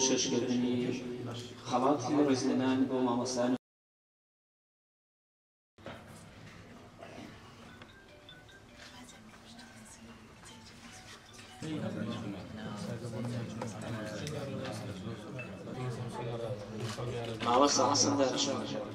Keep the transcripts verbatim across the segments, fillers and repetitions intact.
پێشکەشکردنی خەڵاتی لە ڕێزلێنان بۆ مامۆستایان مامۆستا حەسەن دەرچوو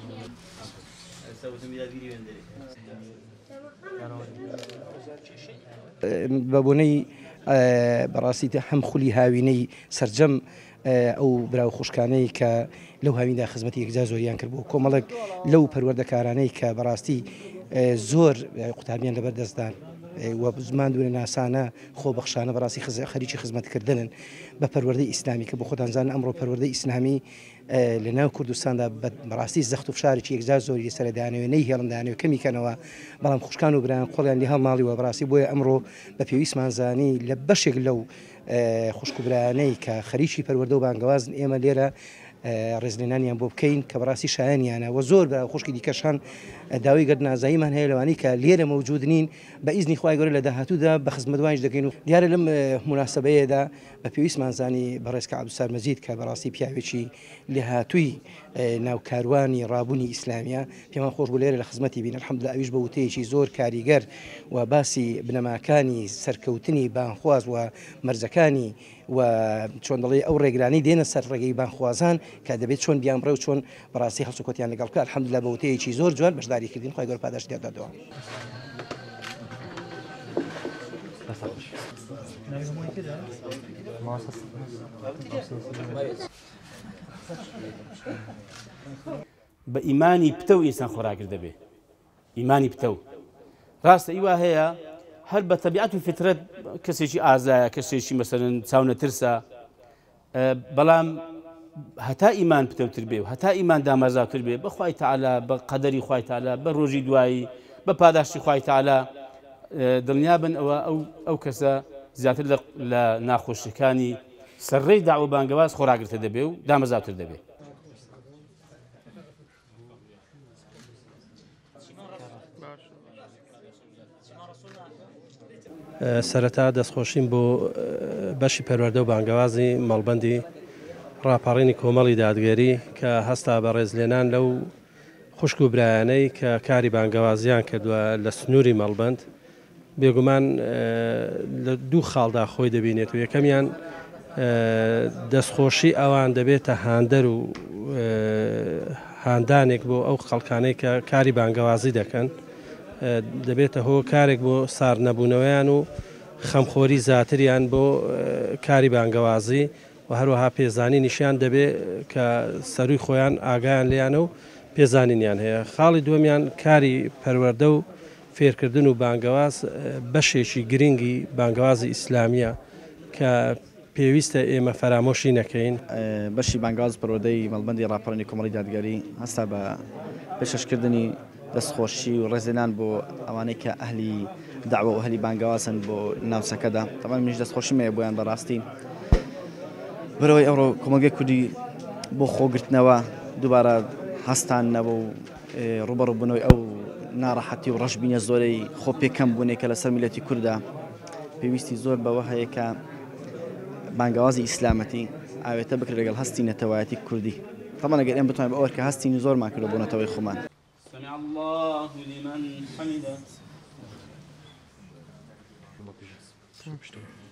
بەبوونەی بەڕاستی هەم خولی هاوینەی سەرجەم ئەو براو خوشکانەی کە لەو هاویندا خزمەتی یەکجار زۆریان کرد بوو کۆمەڵک لەو پەروەردەکارانەی کە بەڕاستی زۆر قوتابیان لەبەر دەستدان و زمان دوورە ناسانە خۆبەخشانە بەڕاستی خەریکی خزمەتکردنن بە پەروەردەی ئیسلامی کە بۆ خۆتانزانن ئەمڕۆ پەروەردەی ئیسلامی لە ناو کوردستاندا بەڕاستی زەخت و فشارێکی یەکجار زۆری سەردانەوێنەی هێڵندانەوە کەمیکەنەوە بەڵام خوشکان و برایان خۆڵیان لێ هەڵماڵیوە بەڕاستی بۆیە ئەمڕۆ بە پێویستمان زانی لە بەشێک لەو خوشک و برایانەی کە خەریکی پەروەردە و بانگەوازن ئێمە لێرە ڕێزلێنانیان بۆ بکەین کە بەڕاستی شایەنیانە و زۆر بە خوشکی دیکەشان داوای گەرد نازاییمان هەیە لەوانی کە لێرە مەوجود نین بە ئیزنی خوای گەورە لە داهاتوودا بە خزمەت وانیش دەکەین و دیارە لەم مناسبەیەدا بە پێویستمان زانی بەڕێزکە عەبدولسەر مەجید کە بەڕاستی پیاوێکی لێهاتووی ناو کاروانی ڕابوونی ئیسلامیە پێمان خۆش بوو لێرە لە خزمەتی بین الحەمدولله ئەویش بە وتەیەکی زۆر کاریگەر و باسی بنەماکانی سەرکەوتنی بانخواز و مەرجەکانی و چۆن دەڵێ ئەو ڕێگرانی دێنە سەر ڕێگەی بانخوازان کە دەبێت چۆن بیان بڕێ و چۆن بەڕاستی هەڵسوکۆتیان لەگەڵ بکە الحەمدولله بە وتەیەکی زۆر جوان بەشداریکردین خوای گەورە پاداش دێدادەوە. بە ئیمانی پتە و ئینسان خۆراگر دەبێ ئیمانی پتە و ڕاستە ئیوا هەیە هەر بە تەبیعەت و فیترەت کەسێکی ئازایە کەسێکی مەسەرەن چاونە ترسە بەڵام هەتا ئیمان پتەوتر بێ و هەتا ئیمان دامەزاوتر بێ بە خوای تەعالا بە قەدەری خوای تەعالا بە ڕۆژی دوایی بە پاداشتی خوای تەعالا دڵنیابن ئەوە ئەو کەسە زیاتر لە ناخۆشیەکانی سەرڕێی داعوە بانگەواز خۆراگرتە دەبێ و دامەزاوتر دەبێ. سەرەتا دەستخۆشیم بۆ بەشی پەروەردە و بانگەوازی مەڵبەندی ڕاپەڕینی کۆمەڵی دادگەری کە هەستا بە ڕێزلێنان لەو خوشک و برایانەی کە کاری بانگەوازیان کردووە لە سنووری مەڵبەند بێگومان لە دوو خاڵدا خۆی دەبینێت و یەکەمیان دەستخۆشی ئەوان دەبێتە هاندەر و هاندانێک بۆ ئەو خەڵکانەی کە کاری بانگەوازی دەکەن دەبێتە هۆ کارێک بۆ سار نەبوونەوەیان و خەمخۆری زیاتریان بۆ کاری بانگەوازی و هەروەها پێزانی نیشیان دەبێت کە سەروی خۆیان ئاگایان لیانە و پێزانینیان هەیە. خاڵی دووەمیان کاری پەروەردە و فێرکردن و بانگەواز بەشێکی گرنگی بانگەوازی ئیسلامیە کە پێویستە ئێمە فەرامۆشی نەکەین. بەشی بانگەواز پەروەردەی مەڵبەندی ڕاپەڕینی کۆمەڵی دادگەری هەستا بە پێشکەشکردنی دەستخۆشی و ڕێزلێنان بۆ ئەوانەی کە ئەهلی داعوە و ئەهلی بانگەوازن بۆ ناوچەکەدا تەمان منیش دەستخۆشی مەیە بۆیان بەڕاستی بەرەوەی ئەوڕۆ کۆمەلگەی کوردی بۆ خۆگرتنەوە دووبارە هەستانەوە و ڕوبەڕووبوونەوەی ئەو ناڕەحەتی و ڕەشبینە زۆرەی خۆ پێکەم بوونێک کە لەسەر میلەتی کووردا پێویستی زۆر بەوە هەیە کە بانگەوازی ئیسلامەتی ئاوێتە بکرێت لەگەڵ هەستی نەتەوایەتی کوردی تەمان ئەگەر ئێمە بتوانین بە ئەوە کە هەستینی زۆرمان کردو بۆ نەتەوەی خۆمان. سمع الله لمن حمده.